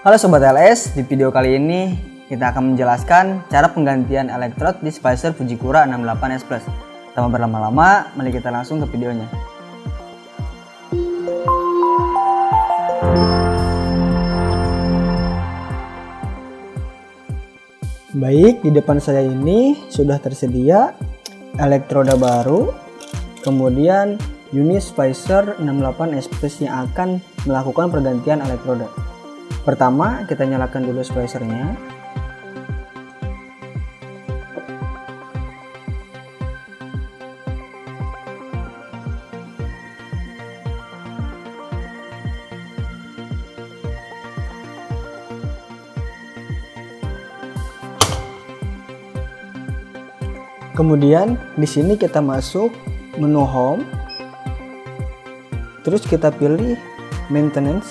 Halo Sobat LS, di video kali ini kita akan menjelaskan cara penggantian elektrod di splicer Fujikura 68S Plus. Tanpa berlama-lama, mari kita langsung ke videonya. Baik, di depan saya ini sudah tersedia elektroda baru, kemudian unit splicer 68S Plus yang akan melakukan pergantian elektroda. Pertama, kita nyalakan dulu splicernya. Kemudian di sini kita masuk menu home. Terus kita pilih maintenance.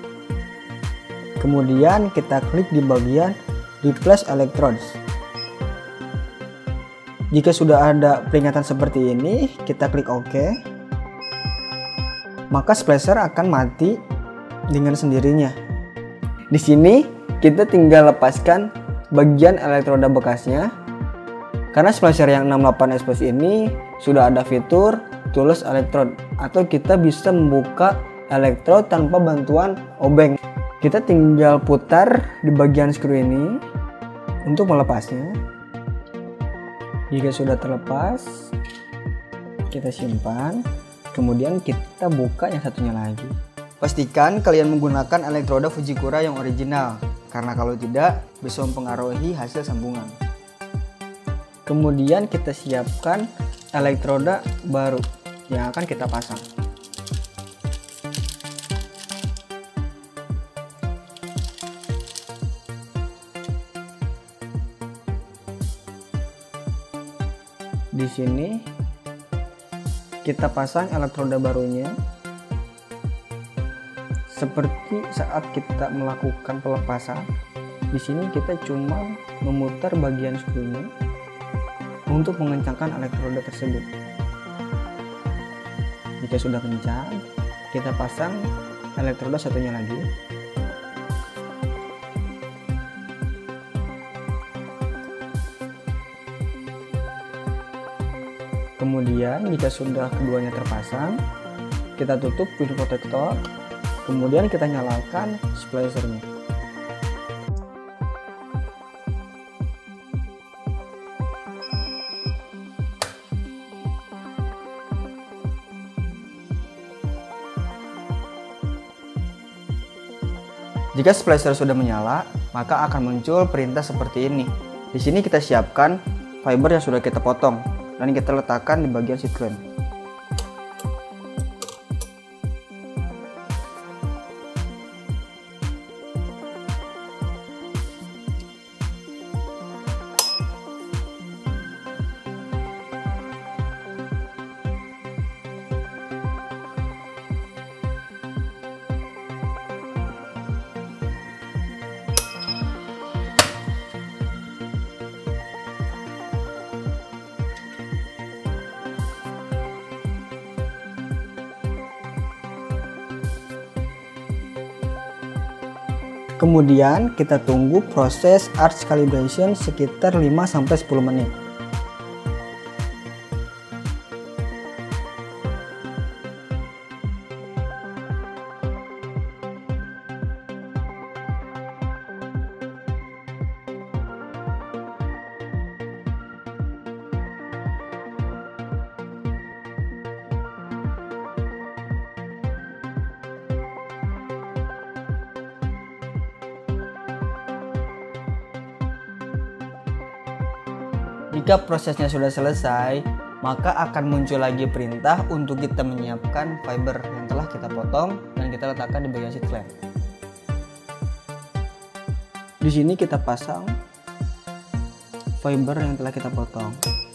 Kemudian kita klik di bagian replace electrodes. Jika sudah ada peringatan seperti ini, kita klik OK. Maka splicer akan mati dengan sendirinya. Di sini kita tinggal lepaskan bagian elektroda bekasnya. Karena splicer yang 68S Plus ini sudah ada fitur toolless electrode, atau kita bisa membuka elektrod tanpa bantuan obeng. Kita tinggal putar di bagian skru ini untuk melepasnya. Jika sudah terlepas, kita simpan. Kemudian kita buka yang satunya lagi. Pastikan kalian menggunakan elektroda Fujikura yang original, karena kalau tidak bisa mempengaruhi hasil sambungan. Kemudian kita siapkan elektroda baru yang akan kita pasang. Di sini kita pasang elektroda barunya. Seperti saat kita melakukan pelepasan, di sini kita cuma memutar bagian skrunya untuk mengencangkan elektroda tersebut. Jika sudah kencang, kita pasang elektroda satunya lagi. Kemudian jika sudah keduanya terpasang, kita tutup pin protektor, kemudian kita nyalakan splicernya. Jika splicer sudah menyala, maka akan muncul perintah seperti ini. Di sini kita siapkan fiber yang sudah kita potong dan kita letakkan di bagian seat clamp. Kemudian kita tunggu proses arch calibration sekitar 5-10 menit. Jika prosesnya sudah selesai, maka akan muncul lagi perintah untuk kita menyiapkan fiber yang telah kita potong dan kita letakkan di bagian seat clamp. Di sini kita pasang fiber yang telah kita potong.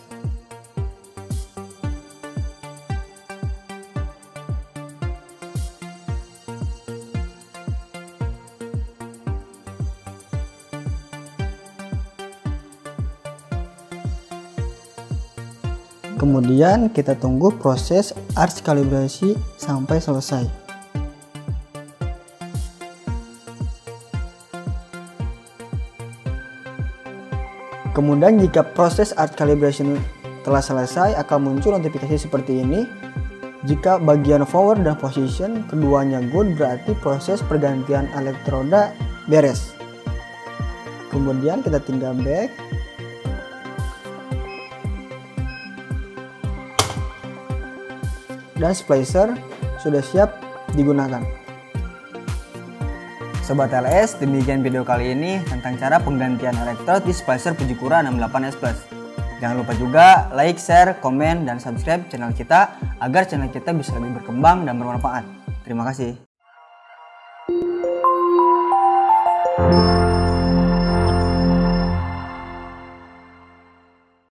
Kemudian kita tunggu proses arch kalibrasi sampai selesai. Kemudian jika proses art calibration telah selesai, akan muncul notifikasi seperti ini. Jika bagian forward dan position keduanya good, berarti proses pergantian elektroda beres. Kemudian kita tinggal back. Dan splicer sudah siap digunakan. Sobat LS, demikian video kali ini tentang cara penggantian elektrod di splicer Fujikura 68S Plus. Jangan lupa juga like, share, komen, dan subscribe channel kita agar channel kita bisa lebih berkembang dan bermanfaat. Terima kasih.